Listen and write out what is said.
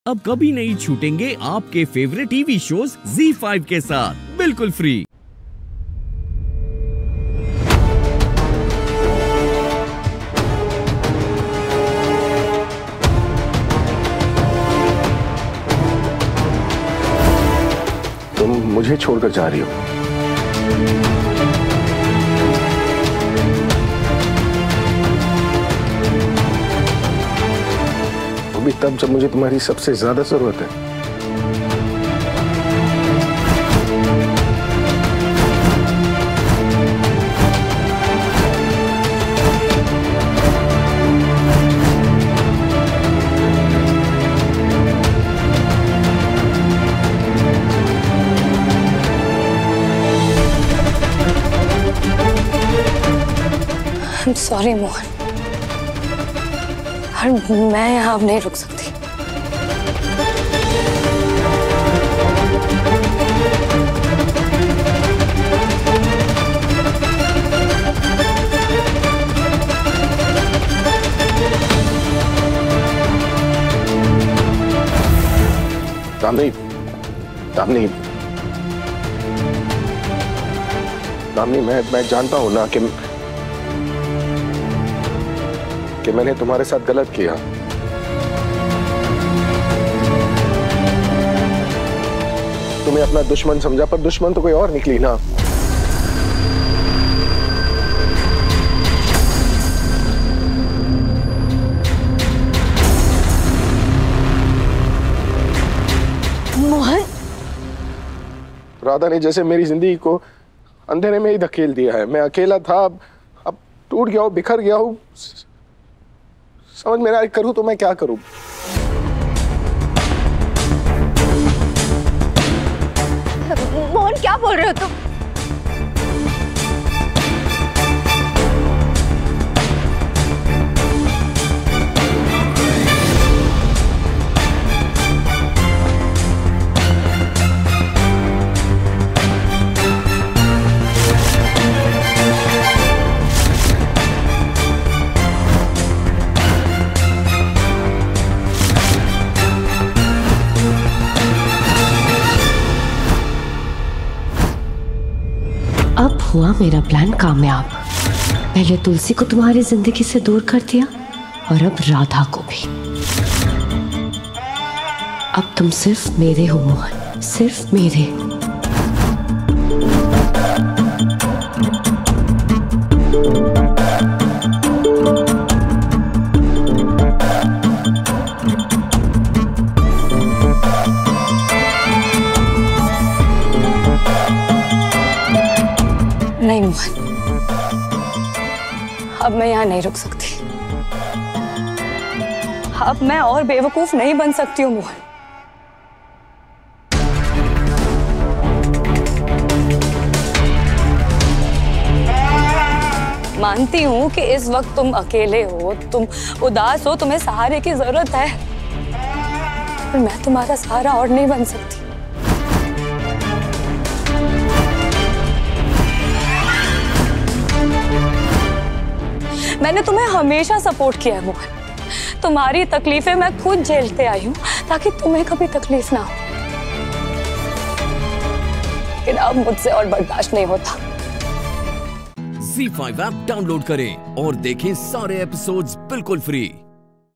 अब कभी नहीं छूटेंगे आपके फेवरेट टीवी शोज ZEE5 के साथ बिल्कुल फ्री। तुम मुझे छोड़कर जा रही हो? वो भी तब जब मुझे तुम्हारी सबसे ज्यादा जरूरत है। I'm sorry, Mohan. मैं यहाँ अब नहीं रुक सकती। दामिनी, दामिनी, दामिनी, मैं जानता हूं ना कि मैंने तुम्हारे साथ गलत किया। तुम्हें अपना दुश्मन समझा, पर दुश्मन तो कोई और निकली ना। मोहन, राधा ने जैसे मेरी जिंदगी को अंधेरे में ही धकेल दिया है। मैं अकेला था, अब टूट गया हूं, बिखर गया हूं। समझ में ना करूं तो मैं क्या करूं? मोहन, क्या बोल रहे हो तुम? अब हुआ मेरा प्लान कामयाब। पहले तुलसी को तुम्हारी जिंदगी से दूर कर दिया और अब राधा को भी। अब तुम सिर्फ मेरे हो मोहन, सिर्फ मेरे। नहीं मोहन, अब मैं यहाँ नहीं रुक सकती। अब मैं और बेवकूफ नहीं बन सकती हूँ मोहन। मानती हूँ कि इस वक्त तुम अकेले हो, तुम उदास हो, तुम्हें सहारे की जरूरत है, पर मैं तुम्हारा सहारा और नहीं बन सकती। मैंने तुम्हें हमेशा सपोर्ट किया है मोहन। तुम्हारी तकलीफें मैं खुद झेलते आई हूँ ताकि तुम्हें कभी तकलीफ ना हो, लेकिन अब मुझसे और बर्दाश्त नहीं होता। ZEE5 ऐप डाउनलोड करें और देखें सारे एपिसोड्स बिल्कुल फ्री।